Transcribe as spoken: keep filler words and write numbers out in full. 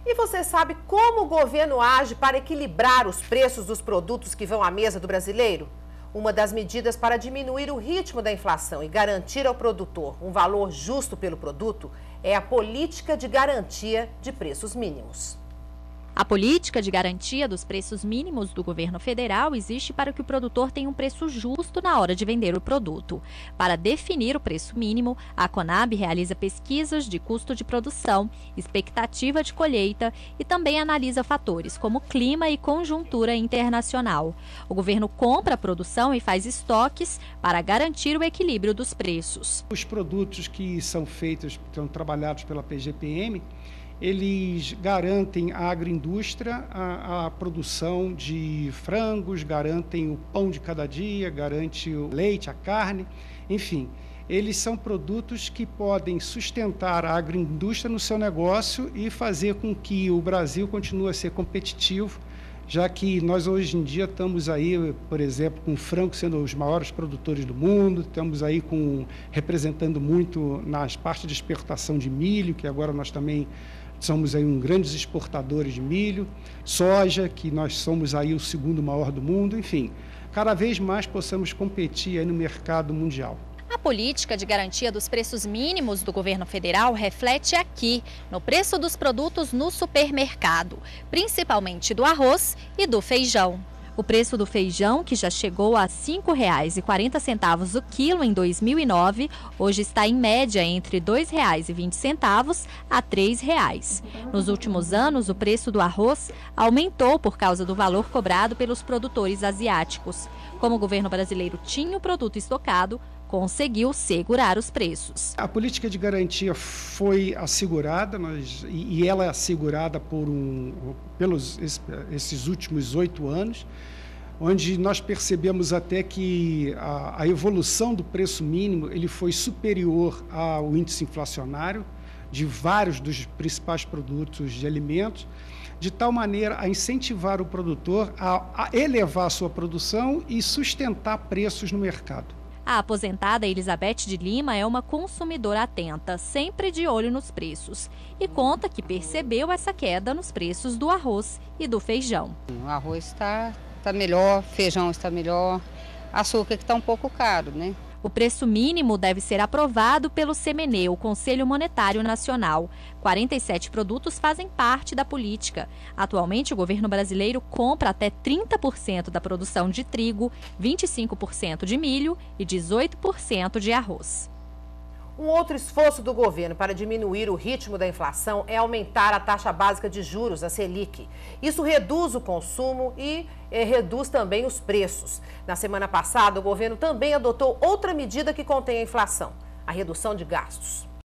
E você sabe como o governo age para equilibrar os preços dos produtos que vão à mesa do brasileiro? Uma das medidas para diminuir o ritmo da inflação e garantir ao produtor um valor justo pelo produto é a política de garantia de preços mínimos. A política de garantia dos preços mínimos do governo federal existe para que o produtor tenha um preço justo na hora de vender o produto. Para definir o preço mínimo, a Conab realiza pesquisas de custo de produção, expectativa de colheita e também analisa fatores como clima e conjuntura internacional. O governo compra a produção e faz estoques para garantir o equilíbrio dos preços. Os produtos que são feitos, que são trabalhados pela P G P M, eles garantem à agroindústria a, a produção de frangos, garantem o pão de cada dia, garante o leite, a carne, enfim. Eles são produtos que podem sustentar a agroindústria no seu negócio e fazer com que o Brasil continue a ser competitivo, já que nós hoje em dia estamos aí, por exemplo, com o frango sendo os maiores produtores do mundo, estamos aí com, representando muito nas partes de exportação de milho, que agora nós também somos aí um grandes exportadores de milho, soja, que nós somos aí o segundo maior do mundo, enfim, cada vez mais possamos competir aí no mercado mundial. A política de garantia dos preços mínimos do governo federal reflete aqui, no preço dos produtos no supermercado, principalmente do arroz e do feijão. O preço do feijão, que já chegou a cinco reais e quarenta centavos o quilo em dois mil e nove, hoje está em média entre dois reais e vinte centavos a três reais. Nos últimos anos, o preço do arroz aumentou por causa do valor cobrado pelos produtores asiáticos. Como o governo brasileiro tinha o produto estocado, conseguiu segurar os preços. A política de garantia foi assegurada, nós, e, e ela é assegurada por um, pelos esses últimos oito anos, onde nós percebemos até que a, a evolução do preço mínimo ele foi superior ao índice inflacionário de vários dos principais produtos de alimentos, de tal maneira a incentivar o produtor a, a elevar a sua produção e sustentar preços no mercado. A aposentada Elizabeth de Lima é uma consumidora atenta, sempre de olho nos preços, e conta que percebeu essa queda nos preços do arroz e do feijão. O arroz está tá melhor, feijão está melhor, açúcar que está um pouco caro, né? O preço mínimo deve ser aprovado pelo C M N E, o Conselho Monetário Nacional. quarenta e sete produtos fazem parte da política. Atualmente, o governo brasileiro compra até trinta por cento da produção de trigo, vinte e cinco por cento de milho e dezoito por cento de arroz. Um outro esforço do governo para diminuir o ritmo da inflação é aumentar a taxa básica de juros, a Selic. Isso reduz o consumo e eh, reduz também os preços. Na semana passada, o governo também adotou outra medida que contém a inflação, a redução de gastos.